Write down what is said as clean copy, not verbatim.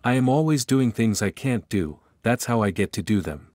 I am always doing things I can't do, that's how I get to do them.